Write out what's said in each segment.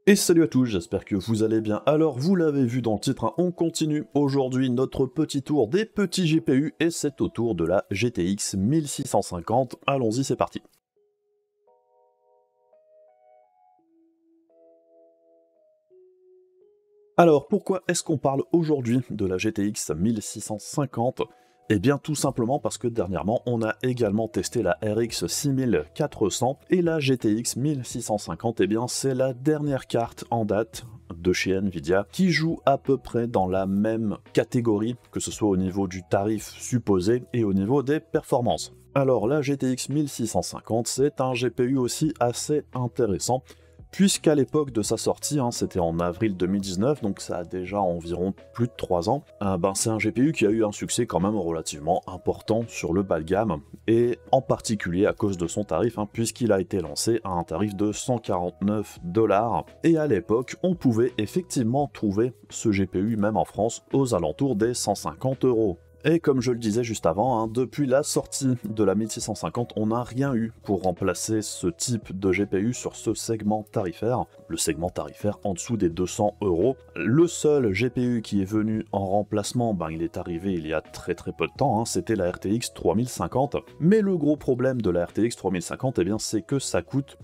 Et salut à tous, j'espère que vous allez bien. Alors, vous l'avez vu dans le titre, hein, on continue aujourd'hui notre petit tour des petits GPU, et c'est au tour de la GTX 1650. Allons-y, c'est parti. Alors, pourquoi est-ce qu'on parle aujourd'hui de la GTX 1650? Eh bien, tout simplement parce que dernièrement, on a également testé la RX 6400 et la GTX 1650, eh bien, c'est la dernière carte en date de chez Nvidia qui joue à peu près dans la même catégorie, que ce soit au niveau du tarif supposé et au niveau des performances. Alors, la GTX 1650, c'est un GPU aussi assez intéressant, puisqu'à l'époque de sa sortie, c'était en avril 2019, donc ça a déjà environ plus de 3 ans, c'est un GPU qui a eu un succès quand même relativement important sur le bas de gamme, et en particulier à cause de son tarif, puisqu'il a été lancé à un tarif de 149$, et à l'époque, on pouvait effectivement trouver ce GPU même en France aux alentours des 150€. Et comme je le disais juste avant, depuis la sortie de la 1650, on n'a rien eu pour remplacer ce type de GPU sur ce segment tarifaire, le segment tarifaire en dessous des 200€. Le seul GPU qui est venu en remplacement, il est arrivé il y a très peu de temps, c'était la RTX 3050. Mais le gros problème de la RTX 3050, eh bien, c'est que ça coûte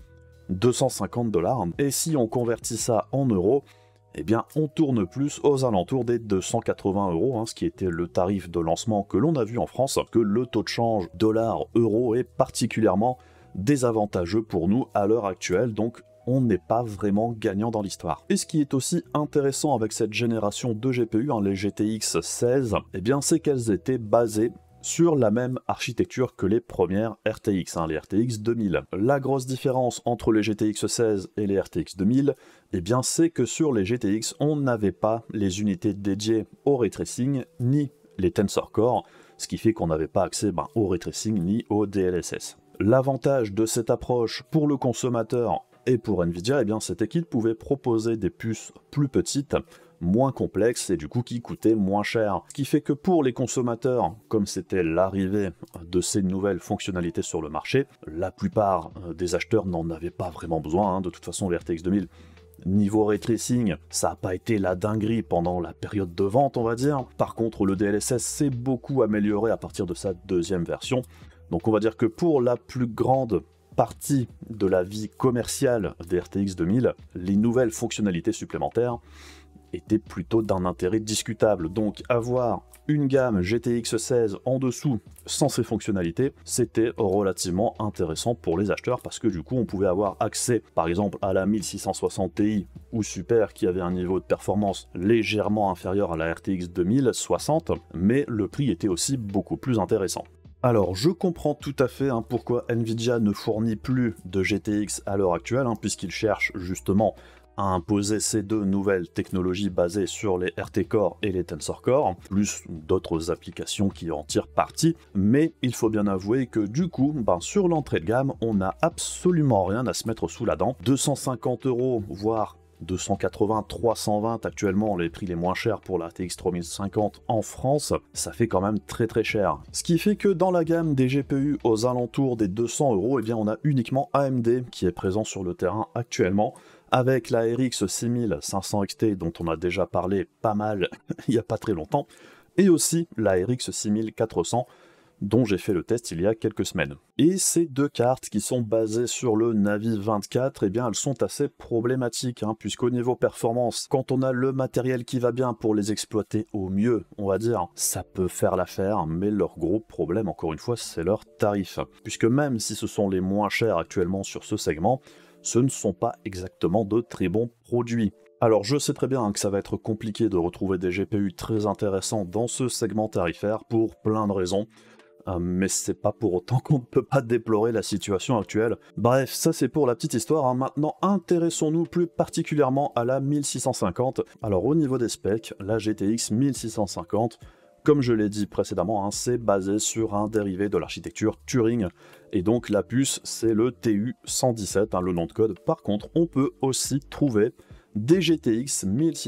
250$, et si on convertit ça en euros, eh bien, on tourne plus aux alentours des 280€, ce qui était le tarif de lancement que l'on a vu en France, que le taux de change dollar-euro est particulièrement désavantageux pour nous à l'heure actuelle, donc on n'est pas vraiment gagnant dans l'histoire. Et ce qui est aussi intéressant avec cette génération de GPU, les GTX 16, eh bien, c'est qu'elles étaient basées sur la même architecture que les premières RTX, les RTX 2000. La grosse différence entre les GTX 16 et les RTX 2000, eh bien, c'est que sur les GTX, on n'avait pas les unités dédiées au ray tracing, ni les Tensor Core, ce qui fait qu'on n'avait pas accès au ray tracing ni au DLSS. L'avantage de cette approche pour le consommateur et pour Nvidia, eh bien, c'était qu'ils pouvaient proposer des puces plus petites, moins complexes et du coup qui coûtaient moins cher. Ce qui fait que pour les consommateurs, comme c'était l'arrivée de ces nouvelles fonctionnalités sur le marché, la plupart des acheteurs n'en avaient pas vraiment besoin. De toute façon, les RTX 2000, niveau ray tracing, ça n'a pas été la dinguerie pendant la période de vente, on va dire. Par contre, le DLSS s'est beaucoup amélioré à partir de sa deuxième version. Donc on va dire que pour la plus grande partie de la vie commerciale des RTX 2000, les nouvelles fonctionnalités supplémentaires était plutôt d'un intérêt discutable. Donc avoir une gamme GTX 16 en dessous sans ces fonctionnalités, c'était relativement intéressant pour les acheteurs parce que du coup on pouvait avoir accès par exemple à la 1660 Ti ou Super qui avait un niveau de performance légèrement inférieur à la RTX 2060, mais le prix était aussi beaucoup plus intéressant. Alors, je comprends tout à fait pourquoi Nvidia ne fournit plus de GTX à l'heure actuelle, puisqu'ils cherchent justement à imposer ces deux nouvelles technologies basées sur les RT Core et les Tensor Core, plus d'autres applications qui en tirent parti, mais il faut bien avouer que du coup, sur l'entrée de gamme, on n'a absolument rien à se mettre sous la dent. 250€, voire 280, 320 actuellement, les prix les moins chers pour la RTX 3050 en France, ça fait quand même très cher. Ce qui fait que dans la gamme des GPU aux alentours des 200€, eh bien on a uniquement AMD qui est présent sur le terrain actuellement, avec la RX 6500 XT dont on a déjà parlé pas mal il n'y a pas très longtemps, et aussi la RX 6400 dont j'ai fait le test il y a quelques semaines. Et ces deux cartes qui sont basées sur le Navi 24, eh bien elles sont assez problématiques, puisqu'au niveau performance, quand on a le matériel qui va bien pour les exploiter au mieux, on va dire, ça peut faire l'affaire, mais leur gros problème, encore une fois, c'est leur tarif. Puisque même si ce sont les moins chers actuellement sur ce segment, ce ne sont pas exactement de très bons produits. Alors je sais très bien que ça va être compliqué de retrouver des GPU très intéressants dans ce segment tarifaire pour plein de raisons, mais c'est pas pour autant qu'on ne peut pas déplorer la situation actuelle. Bref, ça c'est pour la petite histoire. Maintenant, intéressons-nous plus particulièrement à la 1650. Alors au niveau des specs, la GTX 1650, comme je l'ai dit précédemment, c'est basé sur un dérivé de l'architecture Turing, et donc la puce c'est le TU117, le nom de code. Par contre, on peut aussi trouver des GTX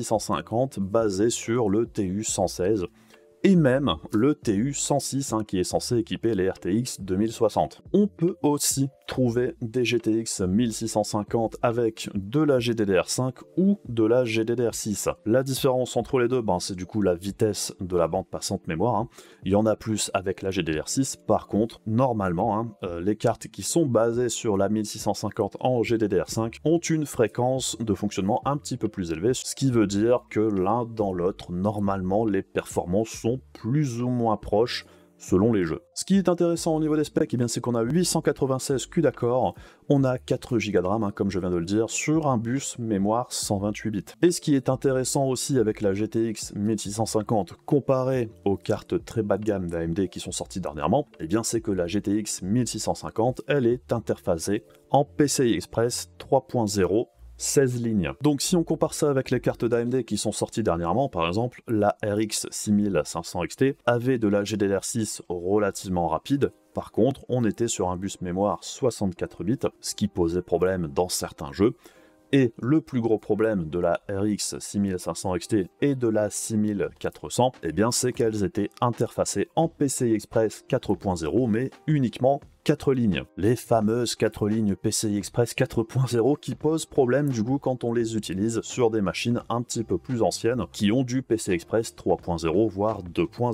1650 basés sur le TU116, et même le TU106 qui est censé équiper les RTX 2060. On peut aussi trouver des GTX 1650 avec de la GDDR5 ou de la GDDR6. La différence entre les deux, c'est du coup la vitesse de la bande passante mémoire. Il y en a plus avec la GDDR6. Par contre, normalement, les cartes qui sont basées sur la 1650 en GDDR5 ont une fréquence de fonctionnement un petit peu plus élevée, ce qui veut dire que l'un dans l'autre, normalement, les performances sont plus ou moins proches selon les jeux. Ce qui est intéressant au niveau des specs, c'est qu'on a 896 Q d'accord, on a 4 Go de RAM, comme je viens de le dire, sur un bus mémoire 128 bits. Et ce qui est intéressant aussi avec la GTX 1650 comparé aux cartes très bas de gamme d'AMD qui sont sorties dernièrement, c'est que la GTX 1650, elle est interphasée en PCI Express 3.0, 16 lignes. Donc si on compare ça avec les cartes d'AMD qui sont sorties dernièrement, par exemple, la RX 6500 XT avait de la GDDR6 relativement rapide. Par contre, on était sur un bus mémoire 64 bits, ce qui posait problème dans certains jeux. Et le plus gros problème de la RX 6500 XT et de la 6400, c'est qu'elles étaient interfacées en PCI Express 4.0, mais uniquement 4 lignes. Les fameuses 4 lignes PCI Express 4.0 qui posent problème du coup quand on les utilise sur des machines un petit peu plus anciennes qui ont du PCI Express 3.0 voire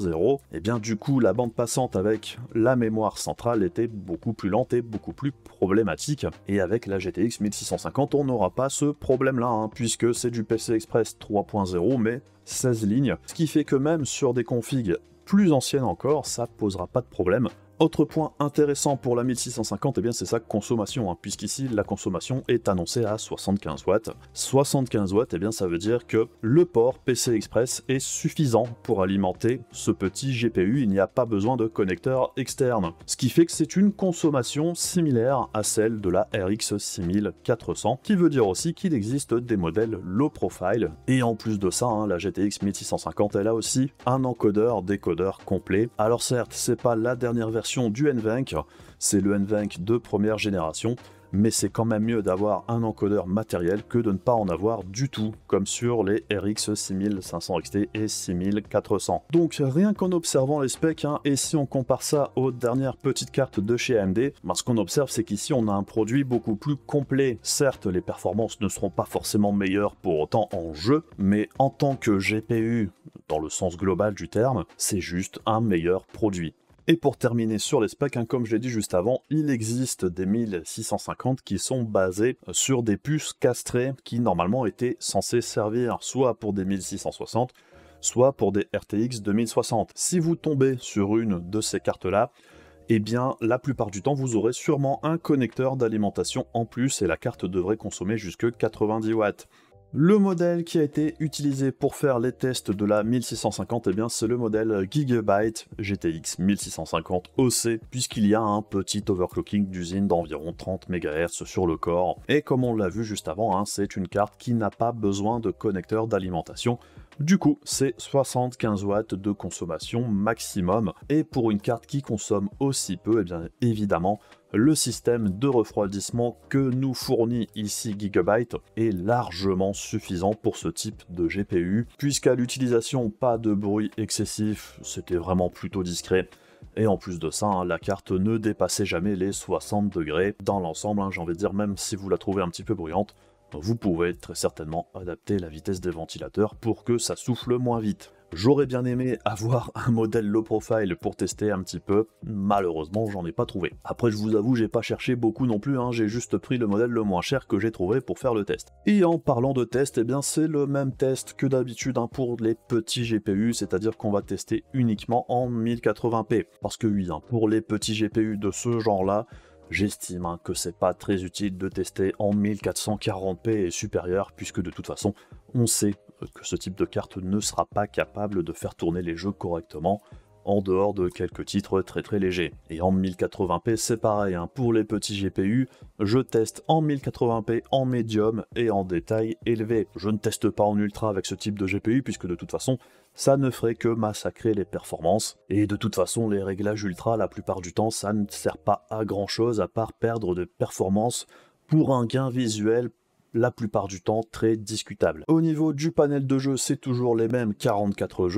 2.0. Du coup la bande passante avec la mémoire centrale était beaucoup plus lente et beaucoup plus problématique. Et avec la GTX 1650 on n'aura pas ce problème là puisque c'est du PCI Express 3.0 mais 16 lignes. Ce qui fait que même sur des configs plus anciennes encore, ça posera pas de problème. Autre point intéressant pour la 1650, c'est sa consommation, puisqu'ici la consommation est annoncée à 75 watts. 75 watts, ça veut dire que le port PCI Express est suffisant pour alimenter ce petit GPU, il n'y a pas besoin de connecteur externe. Ce qui fait que c'est une consommation similaire à celle de la RX 6400, qui veut dire aussi qu'il existe des modèles low profile. Et en plus de ça, la GTX 1650, elle a aussi un encodeur-décodeur complet. Alors certes, c'est pas la dernière version du NVENC, c'est le NVENC de première génération, mais c'est quand même mieux d'avoir un encodeur matériel que de ne pas en avoir du tout, comme sur les RX 6500 XT et 6400. Donc rien qu'en observant les specs, et si on compare ça aux dernières petites cartes de chez AMD, ce qu'on observe c'est qu'ici on a un produit beaucoup plus complet. Certes, les performances ne seront pas forcément meilleures pour autant en jeu, mais en tant que GPU, dans le sens global du terme, c'est juste un meilleur produit. Et pour terminer sur les specs, comme je l'ai dit juste avant, il existe des 1650 qui sont basés sur des puces castrées qui normalement étaient censées servir soit pour des 1660, soit pour des RTX 2060. Si vous tombez sur une de ces cartes-là, la plupart du temps, vous aurez sûrement un connecteur d'alimentation en plus et la carte devrait consommer jusque 90 watts. Le modèle qui a été utilisé pour faire les tests de la 1650, c'est le modèle Gigabyte GTX 1650 OC, puisqu'il y a un petit overclocking d'usine d'environ 30 MHz sur le corps. Et comme on l'a vu juste avant, c'est une carte qui n'a pas besoin de connecteur d'alimentation. Du coup, c'est 75 watts de consommation maximum. Et pour une carte qui consomme aussi peu, évidemment, le système de refroidissement que nous fournit ici Gigabyte est largement suffisant pour ce type de GPU, puisqu'à l'utilisation, pas de bruit excessif, c'était vraiment plutôt discret. Et en plus de ça, la carte ne dépassait jamais les 60 degrés dans l'ensemble, j'ai envie de dire, même si vous la trouvez un petit peu bruyante, vous pouvez très certainement adapter la vitesse des ventilateurs pour que ça souffle moins vite. J'aurais bien aimé avoir un modèle low profile pour tester un petit peu, malheureusement j'en ai pas trouvé. Après je vous avoue, j'ai pas cherché beaucoup non plus, j'ai juste pris le modèle le moins cher que j'ai trouvé pour faire le test. Et en parlant de test, c'est le même test que d'habitude pour les petits GPU, c'est-à-dire qu'on va tester uniquement en 1080p. Parce que oui, pour les petits GPU de ce genre-là, j'estime que c'est pas très utile de tester en 1440p et supérieur, puisque de toute façon, on sait que ce type de carte ne sera pas capable de faire tourner les jeux correctement, en dehors de quelques titres très légers. Et en 1080p, c'est pareil, pour les petits GPU, je teste en 1080p, en médium et en détail élevé. Je ne teste pas en ultra avec ce type de GPU, puisque de toute façon, ça ne ferait que massacrer les performances. Et de toute façon, les réglages ultra, la plupart du temps, ça ne sert pas à grand chose à part perdre de performance pour un gain visuel la plupart du temps très discutable. Au niveau du panel de jeu, c'est toujours les mêmes 44 jeux.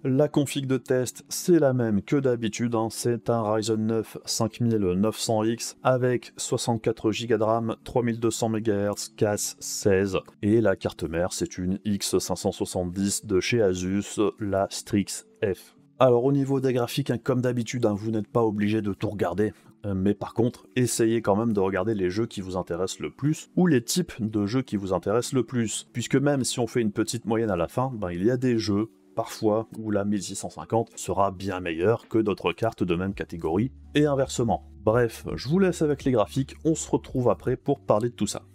La config de test, c'est la même que d'habitude, hein. C'est un Ryzen 9 5900X avec 64 Go de RAM, 3200 MHz, CAS 16, et la carte mère, c'est une X570 de chez Asus, la Strix F. Alors au niveau des graphiques, hein, comme d'habitude, hein, vous n'êtes pas obligé de tout regarder, mais par contre, essayez quand même de regarder les jeux qui vous intéressent le plus, ou les types de jeux qui vous intéressent le plus, puisque même si on fait une petite moyenne à la fin, ben, il y a des jeux parfois où la 1650 sera bien meilleure que d'autres cartes de même catégorie, et inversement. Bref, je vous laisse avec les graphiques, on se retrouve après pour parler de tout ça.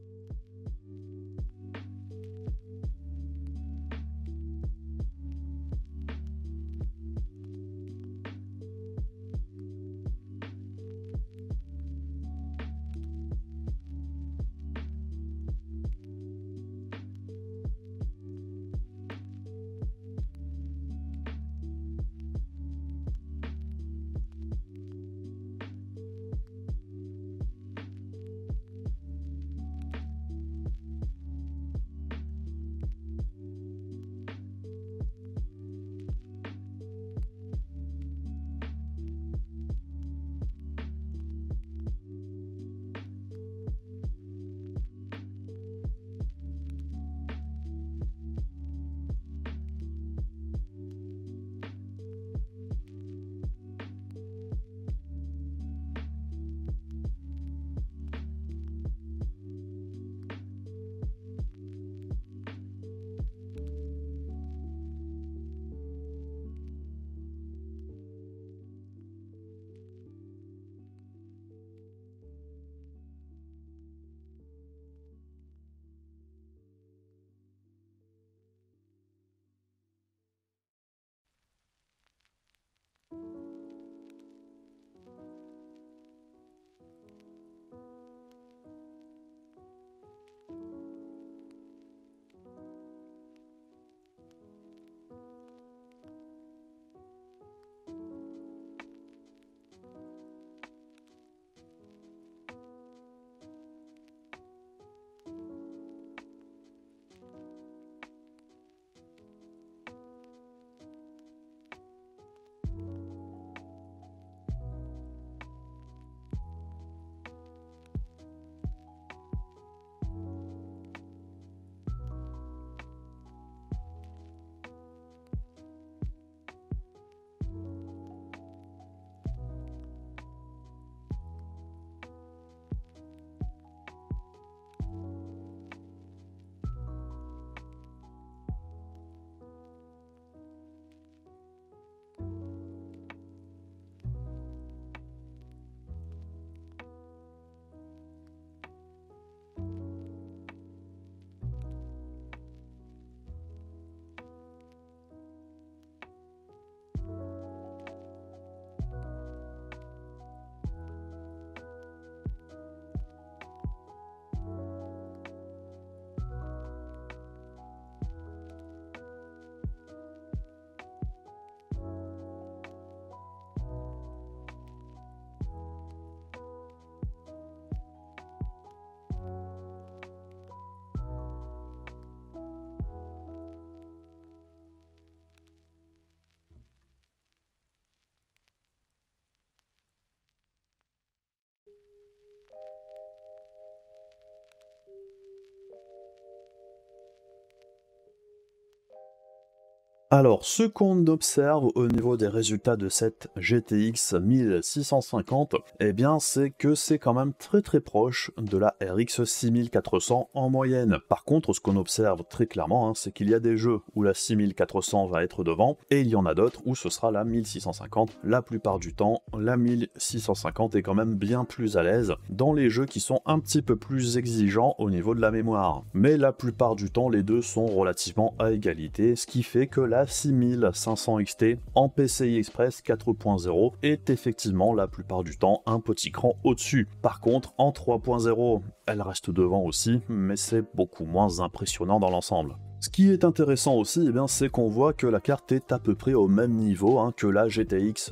Alors, ce qu'on observe au niveau des résultats de cette GTX 1650, eh bien, c'est que c'est quand même très proche de la RX 6400 en moyenne. Par contre, ce qu'on observe très clairement, hein, c'est qu'il y a des jeux où la 6400 va être devant, et il y en a d'autres où ce sera la 1650. La plupart du temps, la 1650 est quand même bien plus à l'aise dans les jeux qui sont un petit peu plus exigeants au niveau de la mémoire. Mais la plupart du temps, les deux sont relativement à égalité, ce qui fait que la 6500 XT en PCI Express 4.0 est effectivement la plupart du temps un petit cran au-dessus. Par contre, en 3.0, elle reste devant aussi, mais c'est beaucoup moins impressionnant dans l'ensemble. Ce qui est intéressant aussi, eh bien, c'est qu'on voit que la carte est à peu près au même niveau que la GTX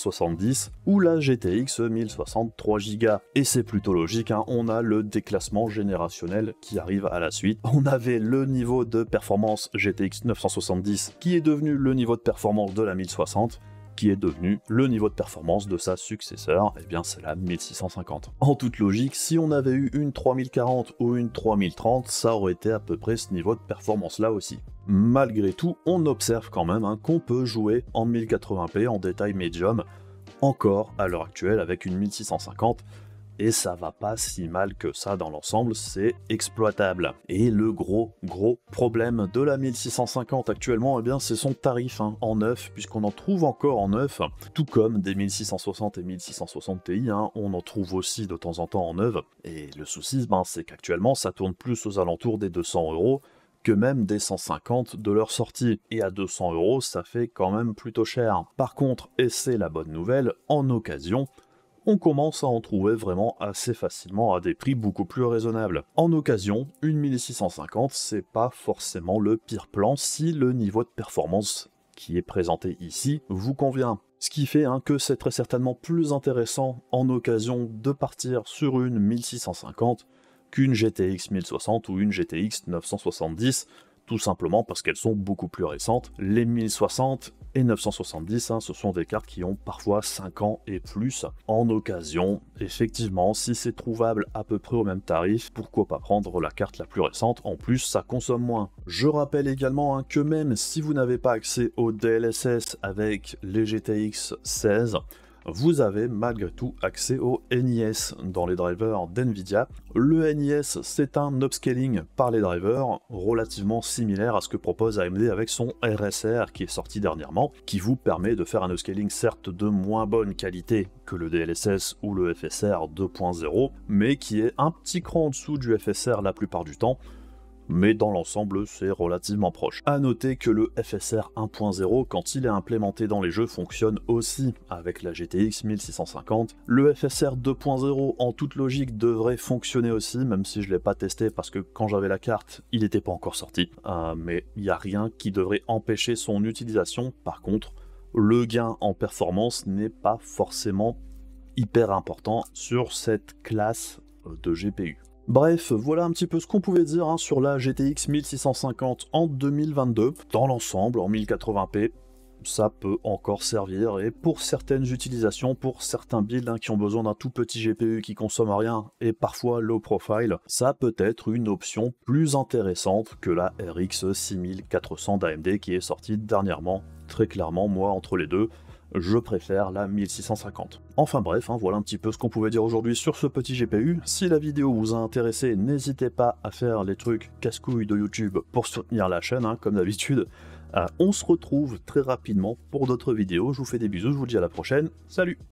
970 ou la GTX 1060 3Go. Et c'est plutôt logique, on a le déclassement générationnel qui arrive à la suite. On avait le niveau de performance GTX 970 qui est devenu le niveau de performance de la 1060, qui est devenu le niveau de performance de sa successeur, et bien c'est la 1650. En toute logique, si on avait eu une 3040 ou une 3030, ça aurait été à peu près ce niveau de performance là aussi. Malgré tout, on observe quand même qu'on peut jouer en 1080p en détail médium, encore à l'heure actuelle avec une 1650, et ça va pas si mal que ça dans l'ensemble, c'est exploitable. Et le gros problème de la 1650 actuellement, eh bien c'est son tarif en neuf, puisqu'on en trouve encore en neuf, tout comme des 1660 et 1660 Ti, on en trouve aussi de temps en temps en neuf, et le souci, c'est qu'actuellement ça tourne plus aux alentours des 200 € que même des 150 de leur sortie, et à 200 € ça fait quand même plutôt cher. Par contre, et c'est la bonne nouvelle, en occasion, on commence à en trouver vraiment assez facilement à des prix beaucoup plus raisonnables. En occasion, une 1650, c'est pas forcément le pire plan si le niveau de performance qui est présenté ici vous convient. Ce qui fait que c'est très certainement plus intéressant en occasion de partir sur une 1650 qu'une GTX 1060 ou une GTX 970, tout simplement parce qu'elles sont beaucoup plus récentes. Les 1060 et 970, ce sont des cartes qui ont parfois 5 ans et plus. En occasion, effectivement, si c'est trouvable à peu près au même tarif, pourquoi pas prendre la carte la plus récente, en plus ça consomme moins. Je rappelle également que même si vous n'avez pas accès au DLSS avec les GTX 16, vous avez malgré tout accès au NIS dans les drivers d'NVIDIA. Le NIS, c'est un upscaling par les drivers relativement similaire à ce que propose AMD avec son RSR qui est sorti dernièrement, qui vous permet de faire un upscaling certes de moins bonne qualité que le DLSS ou le FSR 2.0, mais qui est un petit cran en dessous du FSR la plupart du temps, mais dans l'ensemble c'est relativement proche. A noter que le FSR 1.0, quand il est implémenté dans les jeux, fonctionne aussi avec la GTX 1650. Le FSR 2.0 en toute logique devrait fonctionner aussi, même si je ne l'ai pas testé parce que quand j'avais la carte, il n'était pas encore sorti. Mais il n'y a rien qui devrait empêcher son utilisation. Par contre, le gain en performance n'est pas forcément hyper important sur cette classe de GPU. Bref, voilà un petit peu ce qu'on pouvait dire sur la GTX 1650 en 2022. Dans l'ensemble, en 1080p, ça peut encore servir, et pour certaines utilisations, pour certains builds qui ont besoin d'un tout petit GPU qui consomme rien, et parfois low profile, ça peut être une option plus intéressante que la RX 6400 d'AMD qui est sortie dernièrement. Très clairement, moi, entre les deux, je préfère la 1650. Enfin bref, voilà un petit peu ce qu'on pouvait dire aujourd'hui sur ce petit GPU. Si la vidéo vous a intéressé, n'hésitez pas à faire les trucs casse-couilles de YouTube pour soutenir la chaîne, comme d'habitude. On se retrouve très rapidement pour d'autres vidéos. Je vous fais des bisous, je vous dis à la prochaine. Salut!